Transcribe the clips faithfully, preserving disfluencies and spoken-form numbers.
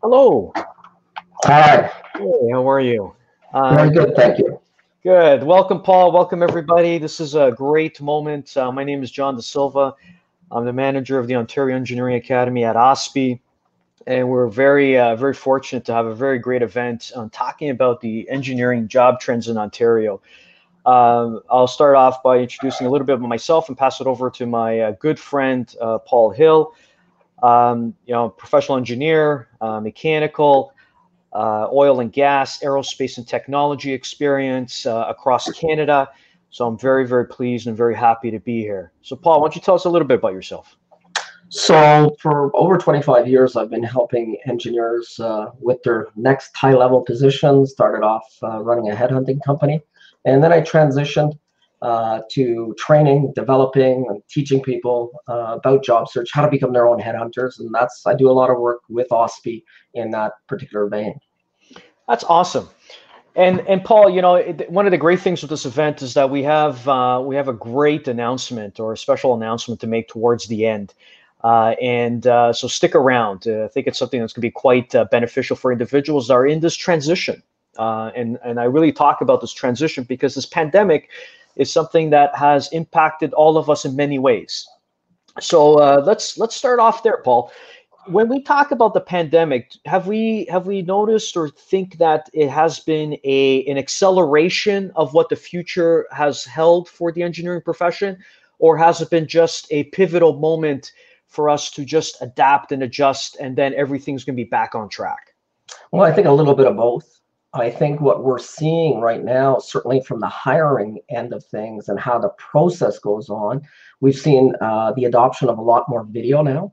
Hello. Hi. Hey, how are you? Very Um, good, thank you. good. Welcome, Paul. Welcome, everybody. This is a great moment. Uh, my name is John De Silva. I'm the manager of the Ontario Engineering Academy at O S P E, and we're very, uh, very fortunate to have a very great event on talking about the engineering job trends in Ontario. Um, I'll start off by introducing a little bit of myself and pass it over to my uh, good friend, uh, Paul Hill. Um, you know, professional engineer, uh, mechanical, uh, oil and gas, aerospace and technology experience uh, across Canada. So I'm very, very pleased and very happy to be here. So Paul, why don't you tell us a little bit about yourself? So for over twenty-five years, I've been helping engineers uh, with their next high-level position. Started off uh, running a headhunting company, and then I transitioned uh, to training, developing, and teaching people uh, about job search, how to become their own headhunters, and that's I do a lot of work with O S P E in that particular vein. That's awesome. And and Paul, you know, it, one of the great things with this event is that we have uh, we have a great announcement or a special announcement to make towards the end. Uh, and uh, so stick around. Uh, I think it's something that's going to be quite uh, beneficial for individuals that are in this transition. Uh, and and I really talk about this transition because this pandemic is something that has impacted all of us in many ways. So uh, let's let's start off there, Paul. When we talk about the pandemic, have we have we noticed or think that it has been a an acceleration of what the future has held for the engineering profession, or has it been just a pivotal moment for us to just adapt and adjust, and then everything's going to be back on track? Well, I think a little bit of both. I think what we're seeing right now, certainly from the hiring end of things and how the process goes on, we've seen uh, the adoption of a lot more video now.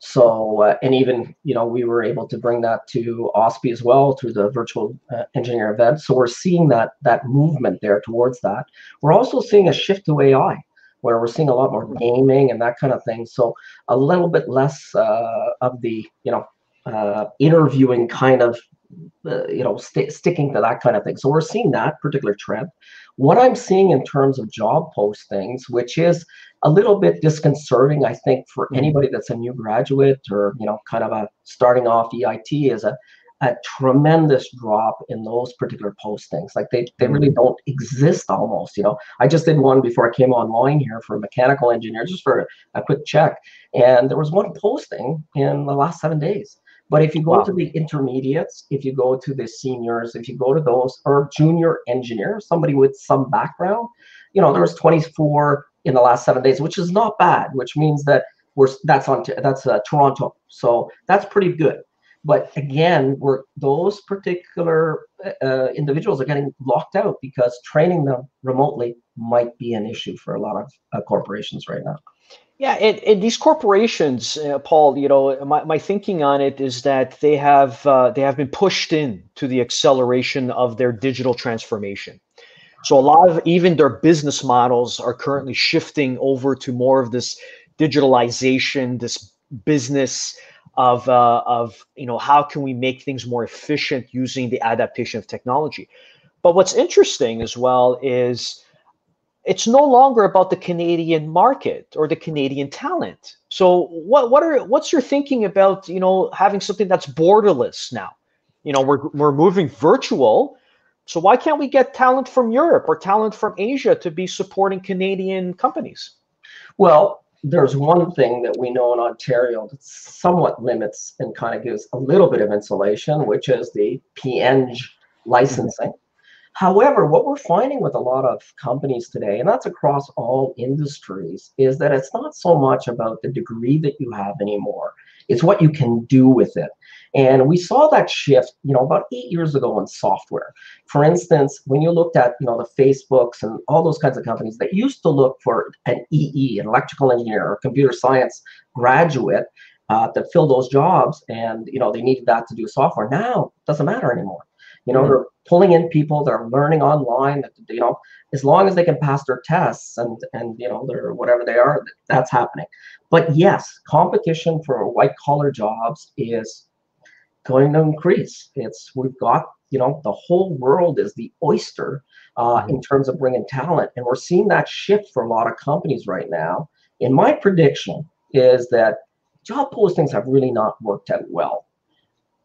So, uh, and even, you know, we were able to bring that to O S P E as well through the virtual uh, engineer event. So we're seeing that that movement there towards that. We're also seeing a shift to A I, where we're seeing a lot more gaming and that kind of thing. So a little bit less uh, of the, you know, uh, interviewing kind of, uh, you know, st sticking to that kind of thing. So we're seeing that particular trend. What I'm seeing in terms of job postings, which is a little bit disconcerting, I think, for Mhm. anybody that's a new graduate or, you know, kind of a starting off E I T, is a, a tremendous drop in those particular postings. Like they, they really Mm. don't exist almost, you know. I just did one before I came online here for a mechanical engineer, just for a, a quick check. And there was one posting in the last seven days. But if you go to Wow. the intermediates, if you go to the seniors, if you go to those, or junior engineers, somebody with some background, you know, there was twenty-four in the last seven days, which is not bad, which means that we're that's on that's uh, Toronto, so that's pretty good. But again, we're those particular uh, individuals are getting locked out because training them remotely might be an issue for a lot of uh, corporations right now. Yeah, and, and these corporations, uh, Paul, you know, my, my thinking on it is that they have uh, they have been pushed in to the acceleration of their digital transformation. So a lot of even their business models are currently shifting over to more of this digitalization, this business of uh, of you know how can we make things more efficient using the adaptation of technology. But what's interesting as well is it's no longer about the Canadian market or the Canadian talent. So what what are what's your thinking about, you know, having something that's borderless now? You know, we're we're moving virtual. So why can't we get talent from Europe or talent from Asia to be supporting Canadian companies? Well, there's one thing that we know in Ontario that somewhat limits and kind of gives a little bit of insulation, which is the P.Eng Mhm. licensing. However, what we're finding with a lot of companies today, and that's across all industries, is that it's not so much about the degree that you have anymore. It's what you can do with it. And we saw that shift, you know, about eight years ago in software. For instance, when you looked at, you know, the Facebooks and all those kinds of companies that used to look for an E E, an electrical engineer or computer science graduate uh, to fill those jobs, and, you know, they needed that to do software. Now, it doesn't matter anymore. You know, Mm. they're pulling in people that are learning online, you know, as long as they can pass their tests and, and you know, they're whatever they are, that's happening. But yes, competition for white collar jobs is going to increase. It's we've got, you know, the whole world is the oyster uh, Mhm. in terms of bringing talent, and we're seeing that shift for a lot of companies right now. And my prediction is that job postings have really not worked out well.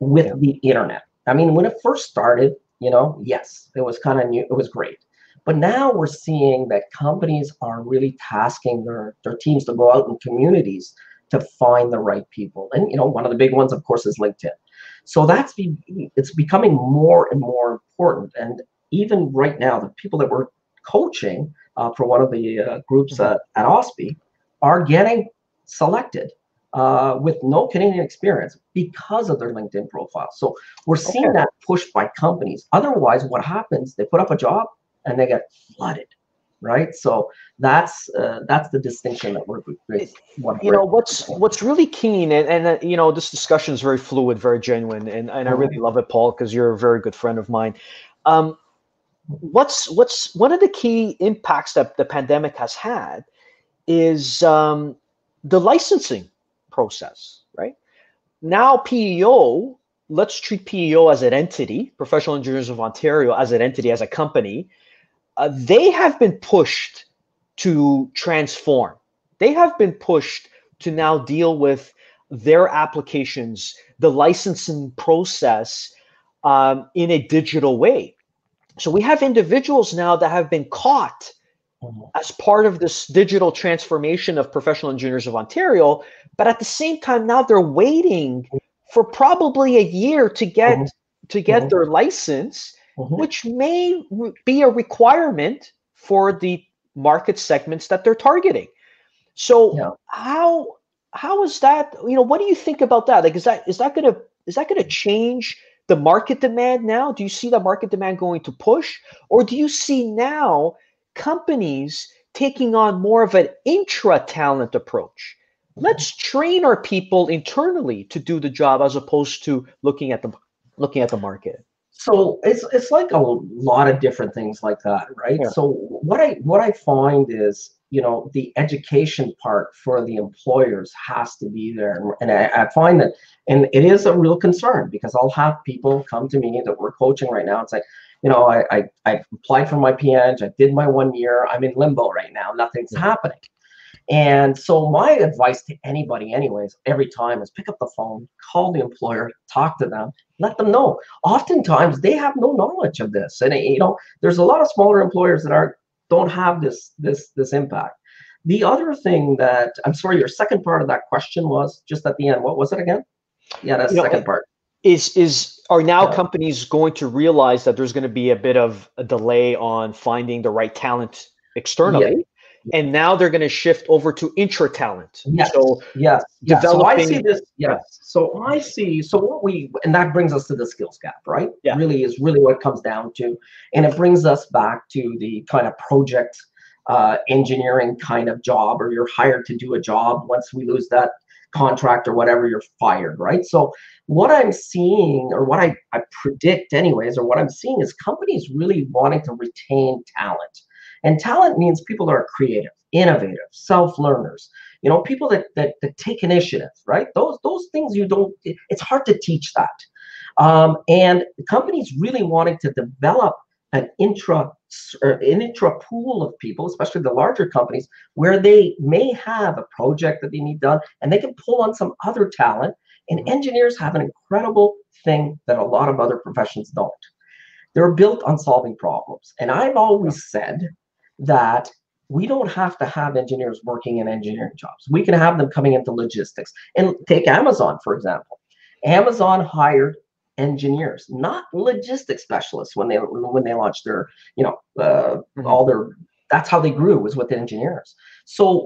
with Yeah. the internet. I mean, when it first started, you know, yes, it was kind of new, it was great. But now we're seeing that companies are really tasking their, their teams to go out in communities to find the right people. And, you know, one of the big ones, of course, is LinkedIn. So that's be, it's becoming more and more important. And even right now, the people that we're coaching uh, for one of the uh, groups Mhm. uh, at O S P E are getting selected uh, with no Canadian experience because of their LinkedIn profile. So we're seeing Okay. that pushed by companies. Otherwise, what happens? They put up a job and they get flooded, right? So that's uh, that's the distinction that we're It, what you we're. know what's what's really keen, and, and uh, you know this discussion is very fluid, very genuine, and, and I really Mhm, love it, Paul, because you're a very good friend of mine. Um, what's what's one of the key impacts that the pandemic has had is um, the licensing process, right? Now P E O, let's treat P E O as an entity, Professional Engineers of Ontario as an entity, as a company. Uh, they have been pushed to transform. They have been pushed to now deal with their applications, the licensing process um, in a digital way. So we have individuals now that have been caught mhm, as part of this digital transformation of Professional Engineers of Ontario, but at the same time now they're waiting for probably a year to mhm, get to get mhm, their license, mhm. which may be a requirement for the market segments that they're targeting. So Yeah. how how is that? You know, what do you think about that? Like, is that is that gonna is that gonna change the market demand now? Do you see the market demand going to push, or do you see now companies taking on more of an intra-talent approach? Let's train our people internally to do the job as opposed to looking at the looking at the market. So it's it's like a lot of different things like that, right? Yeah. So what I what I find is, you know, the education part for the employers has to be there, and, and I, I find that, and it is a real concern because I'll have people come to me that we're coaching right now and say, you know, I I, I applied for my P Eng, I did my one year, I'm in limbo right now, nothing's Yeah. happening. And so my advice to anybody, anyways, every time is pick up the phone, call the employer, talk to them, let them know. Oftentimes they have no knowledge of this, and you know, there's a lot of smaller employers that are don't have this this this impact. The other thing that I'm sorry, your second part of that question was just at the end. What was it again? Yeah, that You know, second part. is is are now Yeah. companies going to realize that there's going to be a bit of a delay on finding the right talent Yeah. externally, and now they're going to shift over to intra talent, Yes, so yes, yeah. So I see developing. this, Yeah. yes. So I see, so what we, and that brings us to the skills gap, right? Yeah. Really is really what it comes down to. And it brings us back to the kind of project uh, engineering kind of job, or you're hired to do a job. Once we lose that contract or whatever, you're fired, right? So what I'm seeing, or what I, I predict anyways, or what I'm seeing is companies really wanting to retain talent. And talent means people that are creative, innovative, self-learners, you know, people that, that that take initiative, right? Those those things you don't, it's hard to teach that. Um, and companies really wanting to develop an intra or an intra pool of people, especially the larger companies, where they may have a project that they need done and they can pull on some other talent. And Mhm. engineers have an incredible thing that a lot of other professions don't. They're built on solving problems. And I've Yeah. always said that we don't have to have engineers working in engineering jobs. We can have them coming into logistics. And take Amazon, for example. Amazon hired engineers, not logistics specialists when they when they launched their, you know, uh, Mhm. all their, that's how they grew, was with engineers. So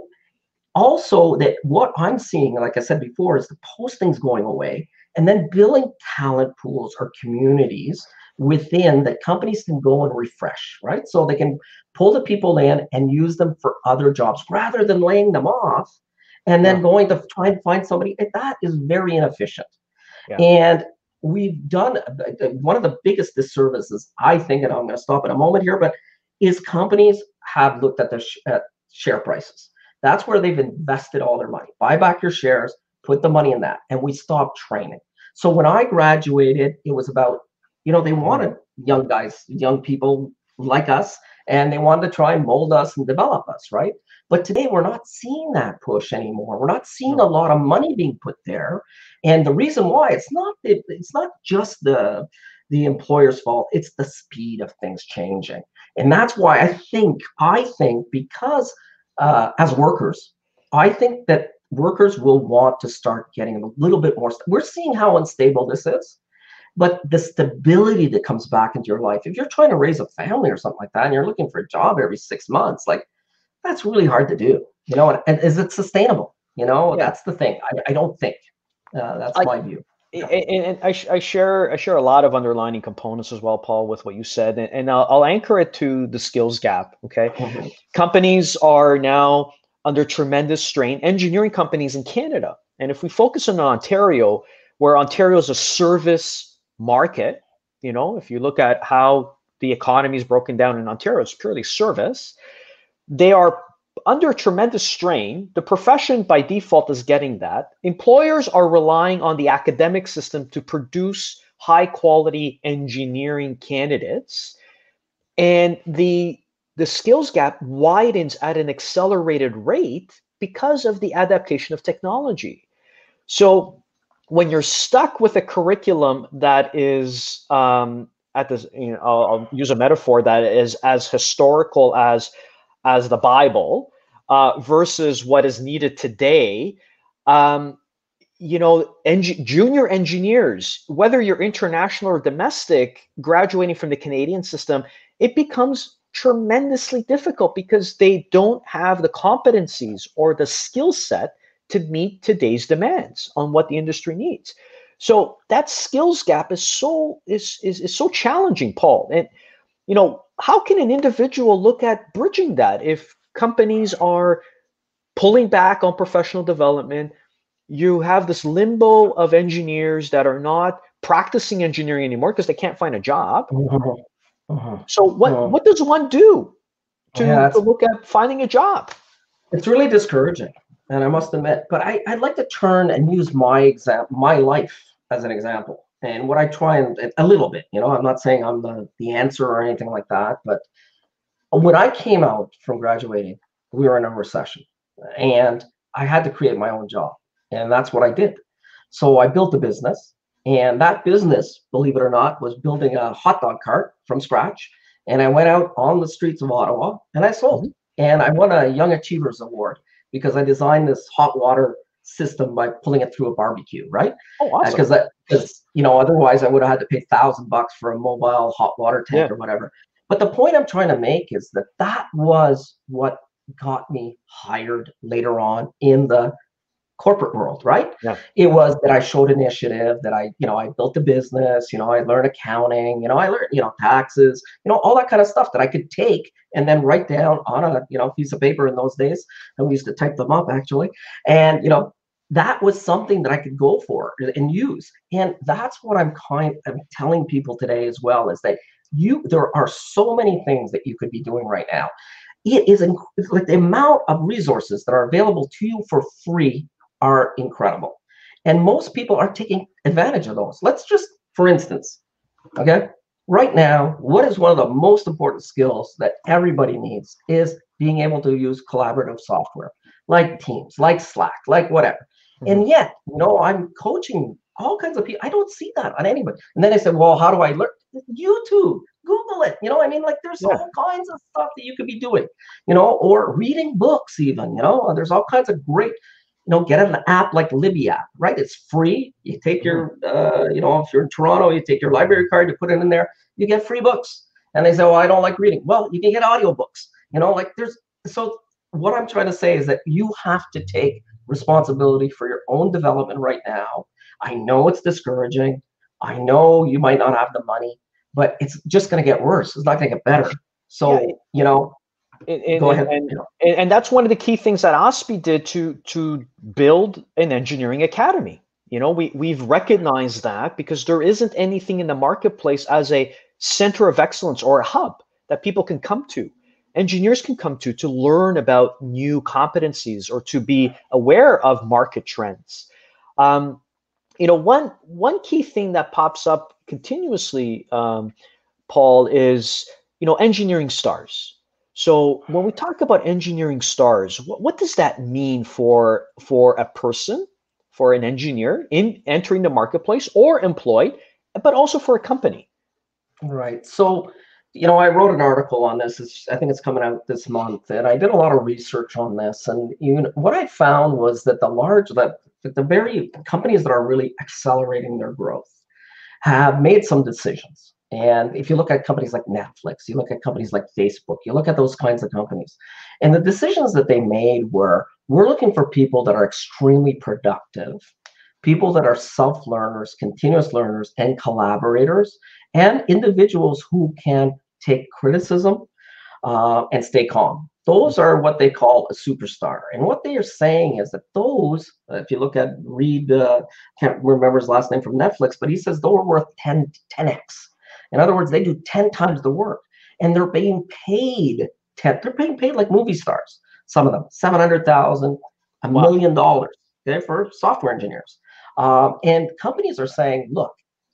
also that what I'm seeing, like I said before, is the postings going away and then building talent pools or communities within that companies can go and refresh, right? So they can pull the people in and use them for other jobs rather than laying them off and Yeah. then going to try and find somebody. That is very inefficient. Yeah. And we've done one of the biggest disservices, I think, and I'm going to stop in a moment here, but is companies have looked at their sh- at share prices. That's where they've invested all their money. Buy back your shares, put the money in that, and we stopped training. So when I graduated, it was about, you know, they Mhm. wanted young guys, young people like us, and they wanted to try and mold us and develop us, right? But today we're not seeing that push anymore. We're not seeing a No. lot of money being put there. And the reason why, it's not it, it's not just the the employer's fault, it's the speed of things changing. And that's why I think I think because uh, as workers, I think that workers will want to start getting a little bit more. We're seeing how unstable this is, but the stability that comes back into your life, if you're trying to raise a family or something like that, and you're looking for a job every six months, like that's really hard to do, you know. And, and is it sustainable? You know, Yeah. that's the thing. I, I don't think. Uh, that's I my view. Yeah. and, and I, sh- I share I share a lot of underlining components as well, Paul, with what you said, and, and I'll, I'll anchor it to the skills gap. Okay, Mhm. companies are now under tremendous strain. Engineering companies in Canada, and if we focus on Ontario, where Ontario is a service market, you know, if you look at how the economy is broken down in Ontario, it's purely service. They are under tremendous strain. The profession by default is getting that. Employers are relying on the academic system to produce high quality engineering candidates. And the the skills gap widens at an accelerated rate because of the adaptation of technology. So when you're stuck with a curriculum that is um, at this, you know, I'll, I'll use a metaphor that is as historical as as the Bible uh, versus what is needed today. Um, you know, eng- junior engineers, whether you're international or domestic, graduating from the Canadian system, it becomes tremendously difficult because they don't have the competencies or the skill set to meet today's demands on what the industry needs. So that skills gap is so is is, is so challenging, Paul. And you know, how can an individual look at bridging that if companies are pulling back on professional development? You have this limbo of engineers that are not practicing engineering anymore because they can't find a job. Mhm. Mhm. So what Mhm. what does one do to Yeah, to it's look at finding a job? it's really discouraging, and I must admit. But I, I'd like to turn and use my exam, my life as an example, and what I try and a little bit. You know, I'm not saying I'm the the answer or anything like that, but when I came out from graduating, we were in a recession, and I had to create my own job, and that's what I did. So I built a business, and that business, believe it or not, was building a hot dog cart from scratch. And I went out on the streets of Ottawa and I sold. Mhm. And I won a Young Achievers Award because I designed this hot water system by pulling it through a barbecue, right? Oh, awesome. Because uh, because you know otherwise I would have had to pay thousand bucks for a mobile hot water tank Yeah. or whatever. But the point I'm trying to make is that that was what got me hired later on in the corporate world, right? Yeah. It was that I showed initiative, that I, you know, I built a business, you know, I learned accounting, you know, I learned, you know, taxes, you know, all that kind of stuff that I could take and then write down on a, you know, piece of paper in those days. And we used to type them up actually. And, you know, that was something that I could go for and use. And that's what I'm kind of telling people today as well, is that you, there are so many things that you could be doing right now. It is inc- like the amount of resources that are available to you for free are incredible. And most people are taking advantage of those. Let's just, for instance, okay, right now, what is one of the most important skills that everybody needs is being able to use collaborative software like Teams, like Slack, like whatever. Mhm. And yet, you know, I'm coaching all kinds of people. I don't see that on anybody. And then I said, well, how do I learn? YouTube, Google it. You know, I mean, like there's Yeah. all kinds of stuff that you could be doing, you know, or reading books even, you know, there's all kinds of great, you know, get an app like Libby app, right? It's free. You take Mhm. your, uh, you know, if you're in Toronto, you take your library card, you put it in there, you get free books. And they say, oh, I don't like reading. Well, you can get audiobooks, you know, like there's, so what I'm trying to say is that you have to take responsibility for your own development right now. I know it's discouraging. I know you might not have the money, but it's just going to get worse. It's not going to get better. Yeah. So, you know, And, and, go and, ahead. and, You know. and that's one of the key things that OSPE did to to build an engineering academy. You know, we we've recognized that because there isn't anything in the marketplace as a center of excellence or a hub that people can come to, engineers can come to to learn about new competencies or to be aware of market trends. Um, you know, one one key thing that pops up continuously, um, Paul, is you know engineering stars. So when we talk about engineering stars, what, what does that mean for for a person, for an engineer in entering the marketplace or employed, but also for a company? Right. So, you know, I wrote an article on this. It's, I think it's coming out this month, and I did a lot of research on this. And you know, what I found was that the large, that that the very companies that are really accelerating their growth have made some decisions. And if you look at companies like Netflix, you look at companies like Facebook, you look at those kinds of companies, and the decisions that they made were, we're looking for people that are extremely productive, people that are self-learners, continuous learners, and collaborators, and individuals who can take criticism uh, and stay calm. Those are what they call a superstar. And what they are saying is that those, uh, if you look at Reed, uh, can't remember his last name from Netflix, but he says those are worth ten, ten x. In other words, they do ten times the work, and they're being paid ten. They're being paid like movie stars. Some of them seven hundred thousand, a Wow. million dollars. Okay, for software engineers. Um, and companies are saying, look,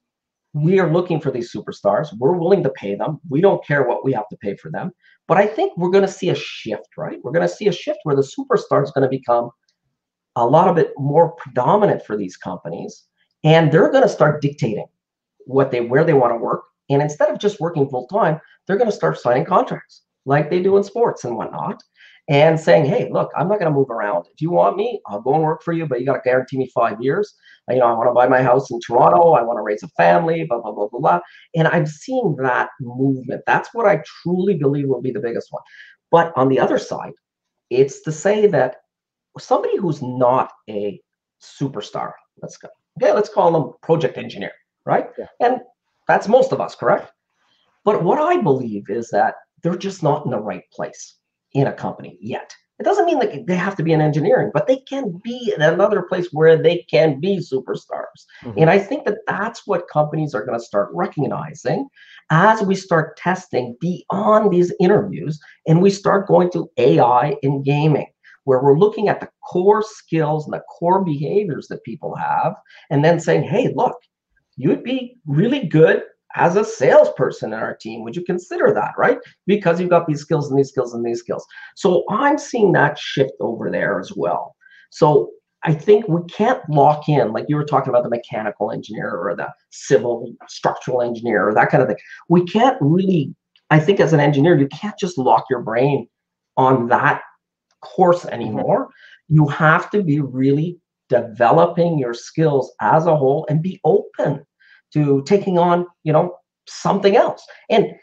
we are looking for these superstars. We're willing to pay them. We don't care what we have to pay for them. But I think we're going to see a shift, right? We're going to see a shift where the superstar is going to become a lot of it more predominant for these companies, and they're going to start dictating what they where they want to work. And instead of just working full time, they're going to start signing contracts like they do in sports and whatnot, and saying, "Hey, look, I'm not going to move around. If you want me, I'll go and work for you, but you got to guarantee me five years. You know, I want to buy my house in Toronto. I want to raise a family. Blah blah blah blah blah." And I'm seeing that movement. That's what I truly believe will be the biggest one. But on the other side, it's to say that somebody who's not a superstar, let's go, okay, let's call them project engineer, right? Yeah. And that's most of us, correct? But what I believe is that they're just not in the right place in a company yet. It doesn't mean like they have to be in engineering, but they can be in another place where they can be superstars. Mhm. And I think that that's what companies are going to start recognizing as we start testing beyond these interviews and we start going to A I in gaming, where we're looking at the core skills and the core behaviors that people have, and then saying, hey, look, you'd be really good as a salesperson in our team. Would you consider that, right? Because you've got these skills and these skills and these skills. So I'm seeing that shift over there as well. So I think we can't lock in, like you were talking about the mechanical engineer or the civil structural engineer or that kind of thing. We can't really, I think as an engineer, you can't just lock your brain on that course Mhm. anymore. You have to be really developing your skills as a whole and be open to taking on, you know, something else. And,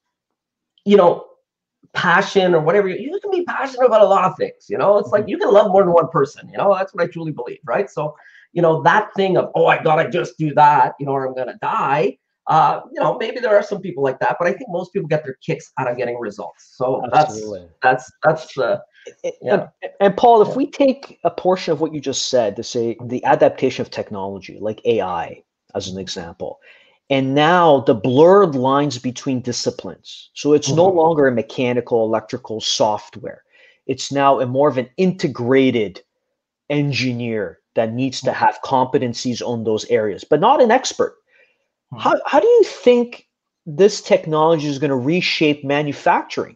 you know, passion or whatever, you can be passionate about a lot of things, you know, it's like Mhm. you can love more than one person, you know, that's what I truly believe, right? So, you know, that thing of, oh, I gotta just do that, you know, or I'm gonna die. Uh, you know, maybe there are some people like that, but I think most people get their kicks out of getting results. So that's Absolutely. that's that's uh, And, yeah, and Paul, if yeah. we take a portion of what you just said to say the adaptation of technology, like A I as an example, and now the blurred lines between disciplines. So it's no Mhm. longer a mechanical, electrical software. It's now a more of an integrated engineer that needs to have competencies on those areas, but not an expert. How, Mhm. how do you think this technology is going to reshape manufacturing,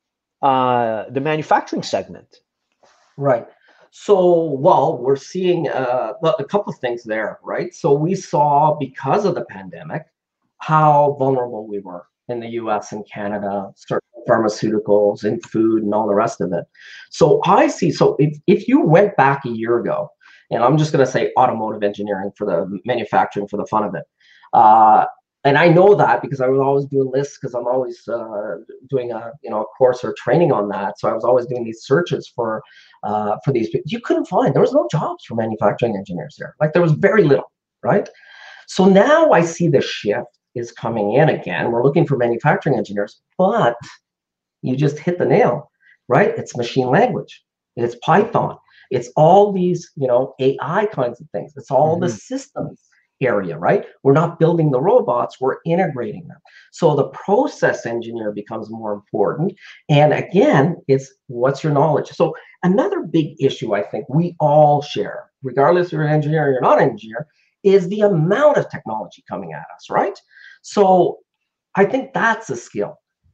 uh, the manufacturing segment? Right. So, well, we're seeing uh, well, a couple of things there, right? So we saw because of the pandemic how vulnerable we were in the U S and Canada, certain pharmaceuticals and food and all the rest of it. So I see. So if, if you went back a year ago, and I'm just going to say automotive engineering for the manufacturing for the fun of it, uh, and I know that because I was always doing lists because I'm always uh, doing a you know a course or training on that. So I was always doing these searches for uh, for these people. You couldn't find, there was no jobs for manufacturing engineers there. Like there was very little, right? So now I see the shift is coming in again. We're looking for manufacturing engineers, but you just hit the nail, right? It's machine language, it's Python, it's all these, you know, A I kinds of things. It's all the Mhm. systems area, right? We're not building the robots, we're integrating them. So the process engineer becomes more important. And again, it's what's your knowledge? So another big issue I think we all share, regardless if you're an engineer or you're not an engineer, is the amount of technology coming at us, right? So I think that's a skill.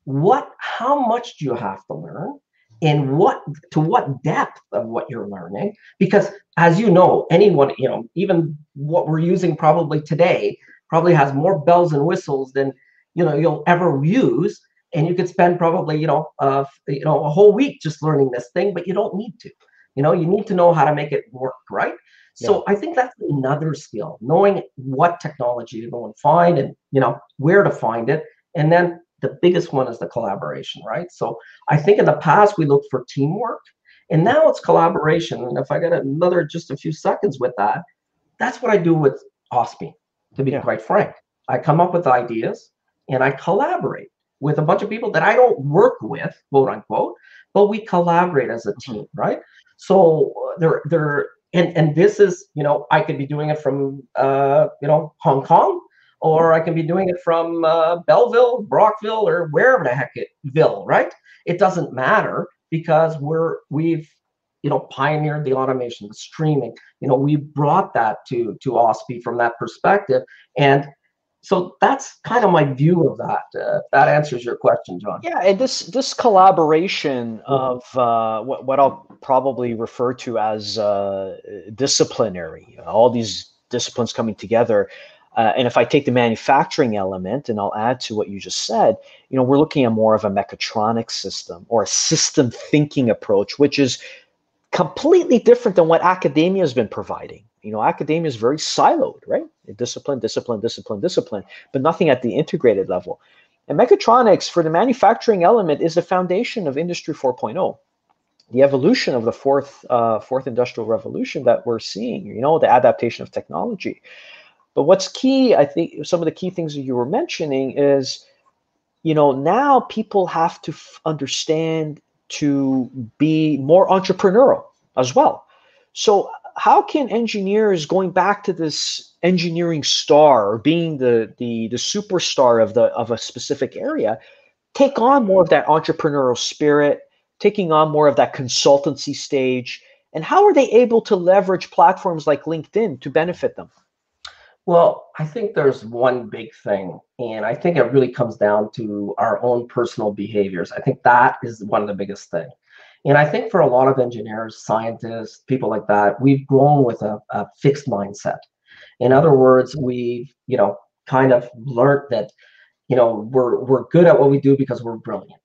what, how much do you have to learn, and what, to what depth of what you're learning? Because as you know, anyone, you know, even what we're using probably today probably has more bells and whistles than, you know, you'll ever use. And you could spend probably, you know, uh, you know, a whole week just learning this thing, but you don't need to. You know, you need to know how to make it work, right? Yeah. So I think that's another skill, knowing what technology to go and find, and, you know, where to find it. And then the biggest one is the collaboration, right? So I think in the past we looked for teamwork, and now it's collaboration. And if I got another just a few seconds with that, that's what I do with O S P E, to be Yeah. quite frank. I come up with ideas and I collaborate with a bunch of people that I don't work with, quote unquote, but we collaborate as a Mhm. team, right? So uh, they're they're and and this is, you know, I could be doing it from uh, you know, Hong Kong, or I can be doing it from uh, Belleville, Brockville, or wherever the heck it Ville, right? It doesn't matter, because we're we've, you know, pioneered the automation, the streaming. You know, we brought that to to O S P E from that perspective, and so that's kind of my view of that. Uh, if that answers your question, John. Yeah, and this this collaboration Mhm. of uh, what what I'll probably refer to as uh, disciplinary, all these disciplines coming together. Uh, and if I take the manufacturing element, and I'll add to what you just said, you know, we're looking at more of a mechatronic system or a system thinking approach, which is completely different than what academia has been providing. You know, academia is very siloed, right? Discipline, discipline, discipline, discipline, but nothing at the integrated level. And mechatronics, for the manufacturing element, is the foundation of Industry 4.0, the evolution of the fourth uh, fourth industrial revolution that we're seeing. You know, the adaptation of technology. But what's key, I think, some of the key things that you were mentioning is, you know, now people have to f- understand to be more entrepreneurial as well. So how can engineers, going back to this engineering star or being the the the superstar of the of a specific area, take on more of that entrepreneurial spirit, taking on more of that consultancy stage, and how are they able to leverage platforms like LinkedIn to benefit them? Well, I think there's one big thing, and I think it really comes down to our own personal behaviors. I think that is one of the biggest things. And I think for a lot of engineers, scientists, people like that, we've grown with a, a fixed mindset. In Mm, other words, we've, you know, kind of learned that, you know, we're we're good at what we do because we're brilliant.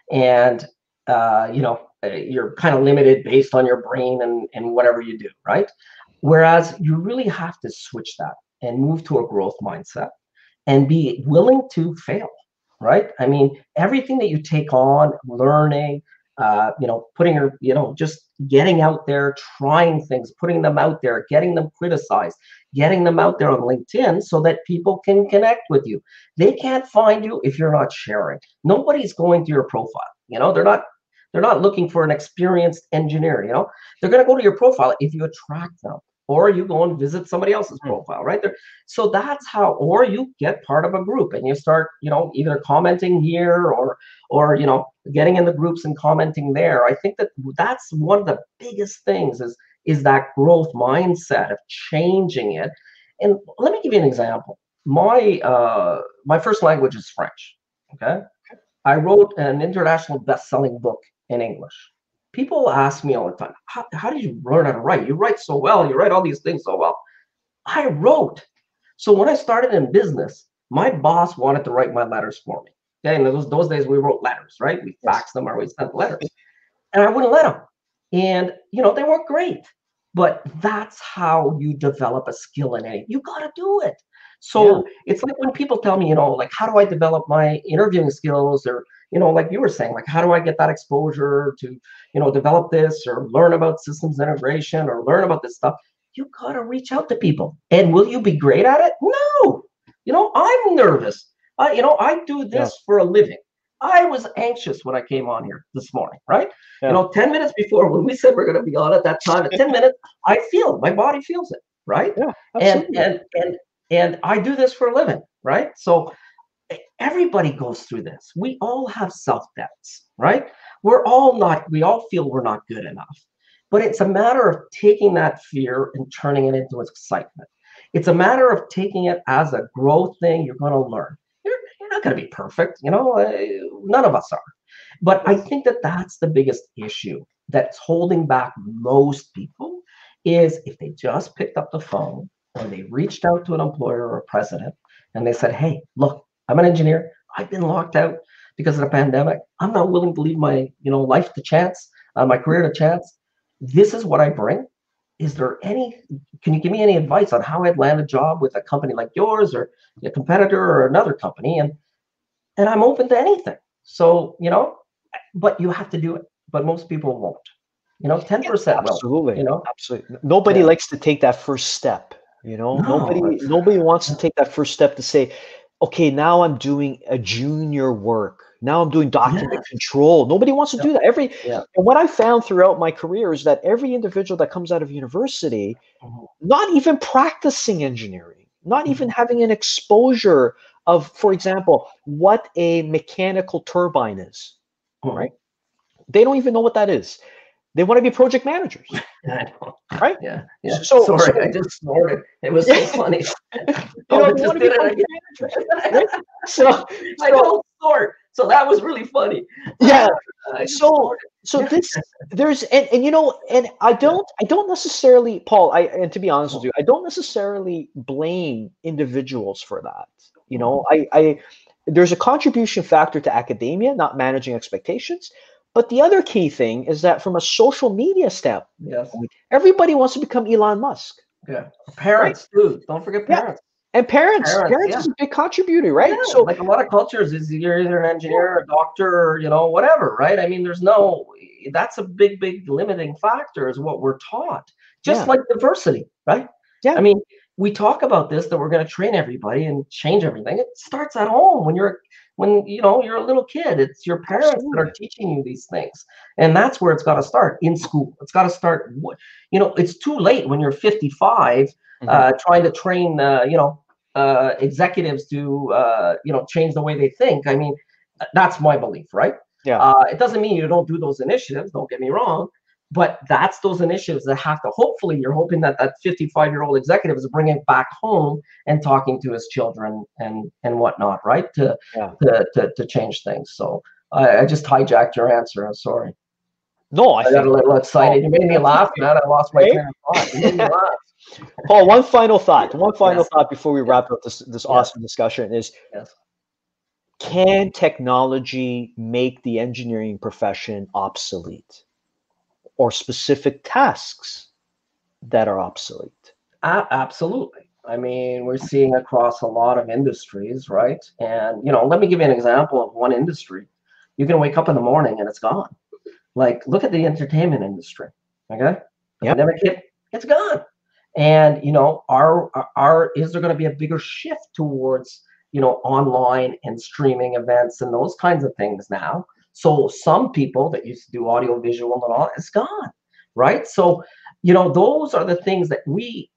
And uh, you know, uh, you're kind of limited based on your brain and and whatever you do, right? Whereas you really have to switch that and move to a growth mindset and be willing to fail, right? I mean, everything that you take on, learning, uh, you know, putting your, you know, just getting out there, trying things, putting them out there, getting them criticized, getting them out there on LinkedIn so that people can connect with you. They can't find you if you're not sharing. Nobody's going to your profile. You know, they're not they're not looking for an experienced engineer. You know, they're going to go to your profile if you attract them, or you go and visit somebody else's mm, profile, right? There, so that's how, or you get part of a group and you start, you know, either commenting here, or, or, you know, getting in the groups and commenting there. I think that that's one of the biggest things is, is that growth mindset of changing it. And let me give you an example. My, uh, my first language is French. Okay. I wrote an international best-selling book in English. People ask me all the time, how, how did you learn how to write? You write so well. You write all these things so well. I wrote. So when I started in business, my boss wanted to write my letters for me. Okay, and those those days we wrote letters, right? We yes. faxed them or we sent letters, and I wouldn't let them. And you know they weren't great, but that's how you develop a skill in it. You got to do it. Yeah. So it's like when people tell me, you know, like how do I develop my interviewing skills, or you know, like you were saying, like how do I get that exposure to, you know, develop this or learn about systems integration or learn about this stuff. You got to reach out to people. And will you be great at it? No. You know, I'm nervous. I, you know, I do Yeah. this for a living. I was anxious when I came on here this morning, right? You Yeah. know, ten minutes before when we said we're going to be on at that time, at ten minutes, I feel it. My body feels it, right? Yeah. And Absolutely. and and and I do this for a living, right? So everybody goes through this. We all have self-doubts, right? We're all not, we all feel we're not good enough. But it's a matter of taking that fear and turning it into excitement. It's a matter of taking it as a growth thing you're going to learn. You're, you're not going to be perfect. You know, uh, none of us are. But I think that that's the biggest issue that's holding back most people is if they just picked up the phone or they reached out to an employer or a president and they said, hey, look, I'm an engineer. I've been locked out because of the pandemic. I'm not willing to leave my, you know, life to chance, uh, my career to chance. This is what I bring. Is there any, can you give me any advice on how I'd land a job with a company like yours or a competitor or another company? And, and I'm open to anything. So, you know, but you have to do it. But most people won't. You know, ten percent will. Absolutely, You know, absolutely. Nobody yeah. likes to take that first step. You know, nobody No, it's, nobody wants to take that first step to say, okay, now I'm doing a junior work. Now I'm doing document yeah, control. Nobody wants to yeah, do that. Every yeah. and what I found throughout my career is that every individual that comes out of university, Mhm, not even practicing engineering, not even mhm, having an exposure of, for example, what a mechanical turbine is, mhm. right? They don't even know what that is. They want to be project managers, I know. right? Yeah, yeah. So, Sorry, I so just snorted. It was so yeah, funny. you know, Oh, they want just to be did it project again. managers, right? So, I so don't snort. So that was really funny. yeah, Ah, I just so snorted. so Yeah. this there's and, and you know and I Yeah. don't I don't necessarily, Paul, I and to be honest with you, I don't necessarily blame individuals for that. You know, Mhm. I I there's a contribution factor to academia, not managing expectations. But the other key thing is that from a social media standpoint, Yes. everybody wants to become Elon Musk, Yeah. right? Parents too. Don't forget Yeah. parents. And parents, Parents. parents Yeah. is a big contributor, Yeah, right? So like a lot of cultures is you're either an yeah, engineer, a doctor, or, you know, whatever, right? I mean, there's no, that's a big, big limiting factor is what we're taught. Just yeah, like diversity, right? I yeah, mean, we talk about this that we're going to train everybody and change everything. It starts at home when you're when you know you're a little kid. It's your parents that are absolutely. teaching you these things, and that's where it's got to start in school. It's got to start. You know, it's too late when you're fifty-five Mhm. uh, trying to train. Uh, you know, uh, executives to uh, you know change the way they think. I mean, that's my belief, right? Yeah. Uh, it doesn't mean you don't do those initiatives. Don't get me wrong, but that's those initiatives that have to. Hopefully, you're hoping that that fifty-five-year-old executive is bringing it back home and talking to his children and and whatnot, right? To Yeah. to to, to change things. So I, I just hijacked your answer. I'm sorry. No, I I got a think little Paul, excited. You made me that's laugh, man. I lost my okay. train of thought. You made me laugh. Paul, one final thought. One final Yes, thought before we yes, wrap up this this yes, awesome discussion is, yes. can technology make the engineering profession obsolete or specific tasks that are obsolete? A- absolutely. I mean, we're seeing across a lot of industries, right? And, you know, let me give you an example of one industry. You can wake up in the morning and it's gone. Like, look at the entertainment industry. Okay. The Yeah. pandemic hit, it's gone. And, you know, are, are, is there going to be a bigger shift towards, you know, online and streaming events and those kinds of things now? So some people that used to do audio visual and all, it's gone. Right. So, you know, those are the things that we,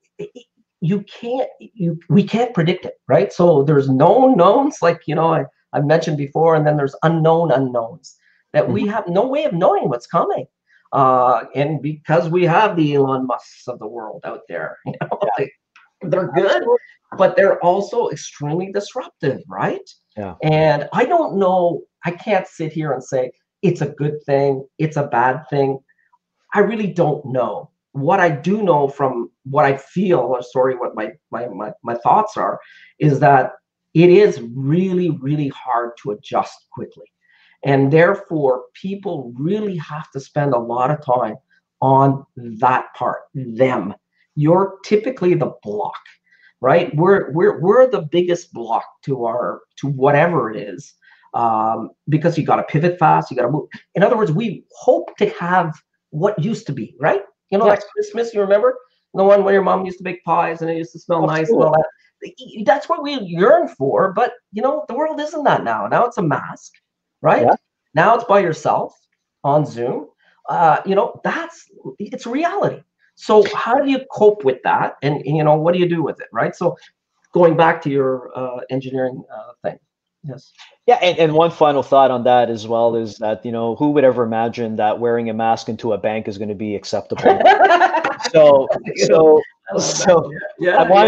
you can't you we can't predict it, right? So there's known knowns, like, you know, I, I've mentioned before, and then there's unknown unknowns that we Mhm. have no way of knowing what's coming. Uh, and because we have the Elon Musks of the world out there, you know, Yeah. they, they're good, Absolutely. but they're also extremely disruptive, right? Yeah. And I don't know, I can't sit here and say it's a good thing, it's a bad thing. I really don't know. What I do know from what I feel, or sorry, what my, my my my thoughts are, is that it is really, really hard to adjust quickly. And therefore, people really have to spend a lot of time on that part, them. You're typically the block, right? We're we're we're the biggest block to our to whatever it is, um, because you got to pivot fast. You got to move. In other words, we hope to have what used to be, right? You know, Yes. that Christmas, you remember the one where your mom used to bake pies and it used to smell nice and Absolutely. all that. That's what we yearn for. But you know, the world isn't that now. Now it's a mask, right? Yeah. Now it's by yourself on Zoom. Uh, you know, that's it's reality. So how do you cope with that? And, and you know, what do you do with it, right? So going back to your uh, engineering uh, thing, yes. Yeah, and, and one final thought on that as well is that, you know, who would ever imagine that wearing a mask into a bank is going to be acceptable? So, You know, so, I love that. so I Yeah, yeah, wanted yeah.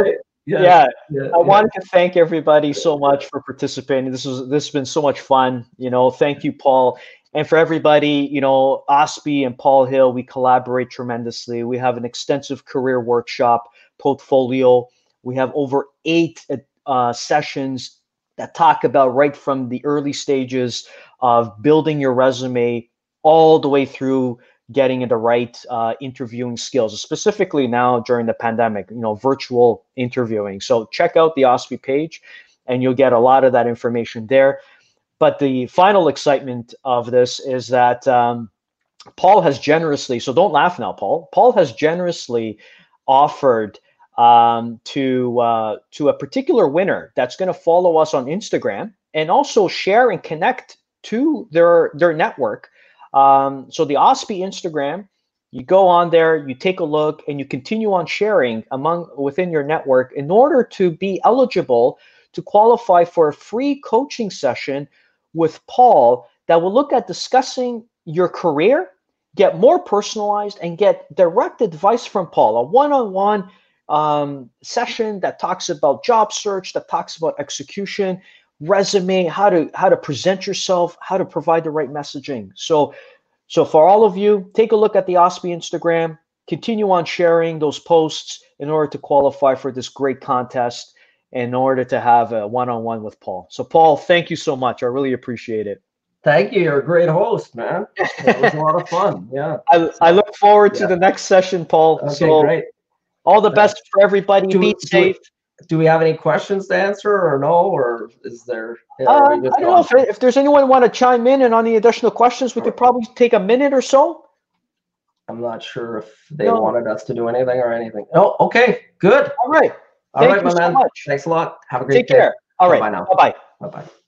Yes. Yeah, Yeah. I Yeah. wanted to thank everybody so much for participating. This was this has been so much fun. You know, thank you, Paul, and for everybody. You know, O S P E and Paul Hill, we collaborate tremendously. We have an extensive career workshop portfolio. We have over eight uh, sessions that talk about right from the early stages of building your resume all the way through getting the right uh, interviewing skills, specifically now during the pandemic, you know, virtual interviewing. So check out the O S P E page and you'll get a lot of that information there. But the final excitement of this is that um, Paul has generously, so don't laugh now, Paul. Paul has generously offered um, to uh, to a particular winner that's going to follow us on Instagram and also share and connect to their their network. Um, so the O S P E Instagram, you go on there, you take a look, and you continue on sharing among within your network in order to be eligible to qualify for a free coaching session with Paul that will look at discussing your career, get more personalized, and get direct advice from Paul, a one-on-one um, session that talks about job search, that talks about execution, resume, how to how to present yourself, how to provide the right messaging. So, so for all of you, take a look at the O S P E Instagram, continue on sharing those posts in order to qualify for this great contest, in order to have a one-on-one with Paul. So, Paul, thank you so much. I really appreciate it. Thank you. You're a great host, man. It was a lot of fun. Yeah. I, I So, look forward to yeah. the next session, Paul. Okay, So great. all the Thanks. best for everybody. Be Do, do, safe. we, do we have any questions to answer or no? Or is there, are we Um, just I don't know on? if, if there's anyone want to chime in and on the additional questions, we could probably take a minute or so. I'm not sure if they No. wanted us to do anything or anything. Oh, okay, good. All right. All Thank right, you my so man. much. Thanks a lot. Have a great Take day. care. All right. Bye-bye now. Bye-bye. Bye-bye.